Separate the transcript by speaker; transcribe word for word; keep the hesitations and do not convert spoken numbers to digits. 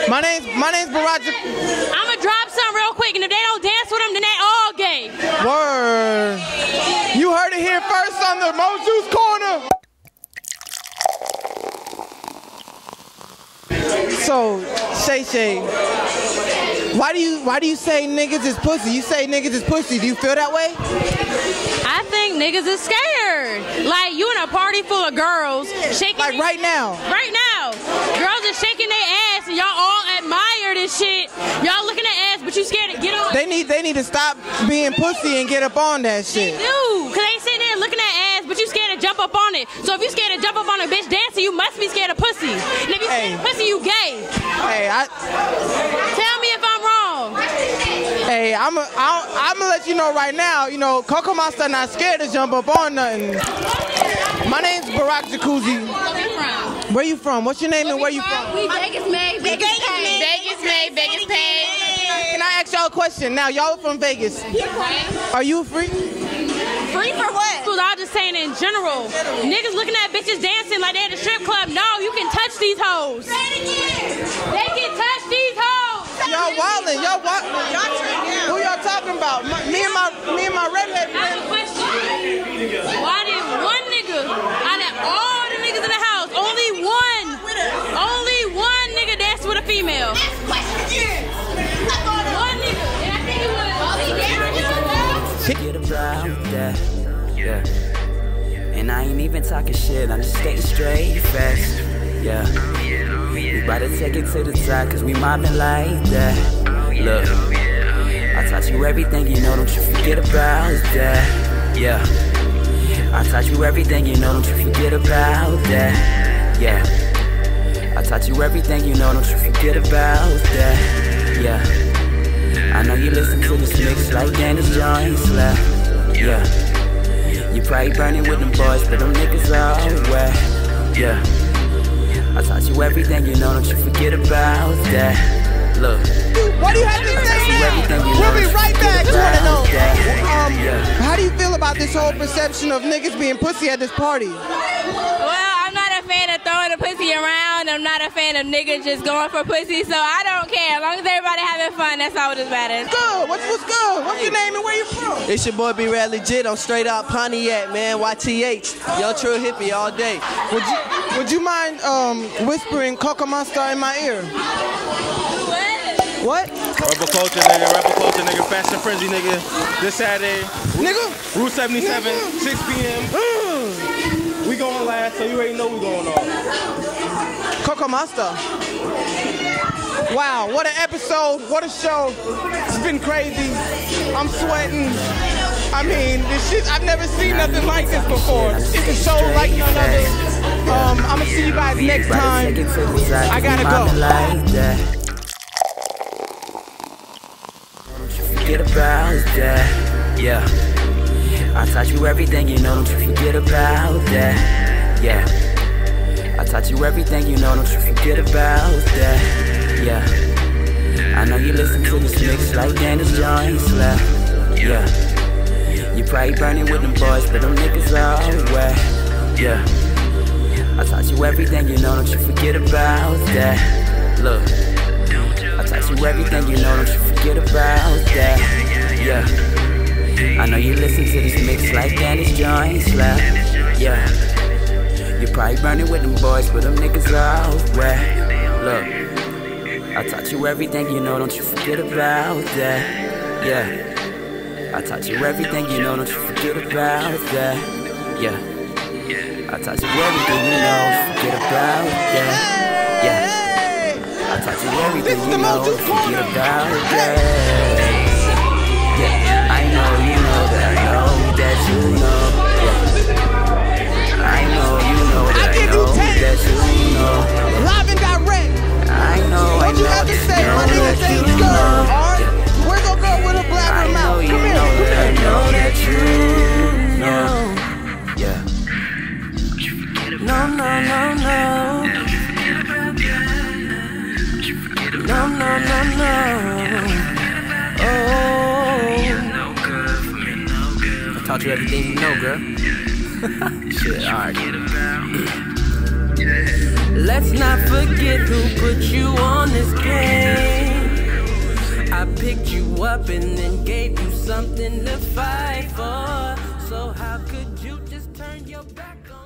Speaker 1: My name's my name's BarakJacuzzi.
Speaker 2: I'ma drop some real quick, and if they don't dance with them, then they all gay.
Speaker 1: Word. You heard it here first on the MoJuice Corner. So, Shay Shay, why do you why do you say niggas is pussy? You say niggas is pussy. Do you feel that way?
Speaker 2: I think niggas is scared. Like, you in a party full of girls shaking.
Speaker 1: Like right now.
Speaker 2: Right now. Girls are shaking their ass and y'all all admire this shit. Y'all looking at ass, but you scared to get on.
Speaker 1: They need they need to stop being pussy and get up on that shit.
Speaker 2: They do. Cause they sitting there looking at ass, but you scared to jump up on it. So if you scared to jump up on a bitch dancing, you must be scared of pussy. And if you scared
Speaker 1: Hey.
Speaker 2: of pussy, you gay.
Speaker 1: Hey, I
Speaker 2: Tell me if I'm wrong.
Speaker 1: Hey, I'm a, I'm gonna let you know right now. You know, Coco Monster not scared to jump up on nothing. My name's BarakJacuzzi. Where you from? What's your name and where you from?
Speaker 2: We Vegas made, Vegas paid. Vegas made, Vegas paid.
Speaker 1: Can I ask y'all a question? Now, y'all from Vegas. Are you free?
Speaker 2: Free for what? I was just saying in general. Niggas looking at bitches dancing like they at a strip club. No, you can touch these hoes. They can touch these hoes.
Speaker 1: Y'all wildin', y'all wildin'. Who y'all talking about? My, me and my me and my redhead
Speaker 2: I have a question. Why did one nigga out of all the niggas in the house, only one, only one nigga dance with a female? One nigga, and I think he was.
Speaker 3: Get around that, yeah. And I ain't even talking shit, I'm just skating straight fast, yeah. We bout to take it to the top, cause we mobbing like that. Look, I taught you everything you know, don't you forget about that, yeah. I taught you everything you know, don't you forget about that, yeah. I taught you everything you know, don't you forget about that, yeah. I know you listen to this mix like Dennis Jones left, yeah. You probably burning with them boys, but them niggas all wet, yeah. I taught you everything you know, don't you forget about that. Look,
Speaker 1: what do you have to say now? We'll be right back. You wanna know? Um, how do you feel about this whole perception of niggas being pussy at this party?
Speaker 2: Well, I'm not a fan of throwing the pussy around. I'm not a fan of niggas just going for pussy, so I don't care. As long as everybody having fun, that's all that matters.
Speaker 1: Good. What's, what's good? What's your name and where you from?
Speaker 4: It's your boy B Rad Legit. I'm straight out Pontiac, man. Y T H. Yo, true hippie all day.
Speaker 1: Would you Would you mind um, whispering Coco Monster in my ear? What?
Speaker 5: Rebel culture, nigga. Rebel culture, nigga. Fashion frenzy, nigga. This Saturday.
Speaker 1: Nigga.
Speaker 5: Route seventy-seven, nigga. six P M Mm. We going last, so you already know we going off.
Speaker 1: Coco Monster. Wow, what an episode. What a show. It's been crazy. I'm sweating. I mean, this shit, I've never seen nothing like this before. It's a show like none other. Um, I'm gonna see you guys next time. I gotta go.
Speaker 3: Forget about that, yeah. I taught you everything you know, don't you forget about that, yeah. I taught you everything you know, don't you forget about that, yeah. I know you listen to this mix like Dennis Jones left, yeah. You probably burning with them boys, but them niggas all wet, yeah. I taught you everything you know, don't you forget about that. Look, I taught you everything you know, don't you forget about that, yeah. I know you listen to this mix like Dennis Jones left, yeah. You probably burning with them boys, but them niggas all wet. Look, I taught you everything you know, don't you forget about that, yeah. I taught you everything you know, don't you forget about that, yeah. I taught you everything you know, forget about that, yeah. I taught you everything you know, forget about that. Yeah, I know you know that I know that you know. Yeah. I know you know that I know that you know.
Speaker 1: Live and direct.
Speaker 3: I know, I
Speaker 1: What you
Speaker 3: know
Speaker 1: have to say? My
Speaker 3: that
Speaker 1: nigga say
Speaker 3: you
Speaker 1: it's good.
Speaker 3: know.
Speaker 1: Alright? We're gonna go with a blabber
Speaker 3: I know
Speaker 1: mouth.
Speaker 3: you
Speaker 1: Come here.
Speaker 3: know
Speaker 1: Come
Speaker 3: that I
Speaker 1: here.
Speaker 3: know that you know. Yeah. No, no, no, no. No, no, no, no. Oh. I taught you everything you know, girl. Shit, alright. Let's not forget who put you on this game. up and then gave you something to fight for. So how could you just turn your back on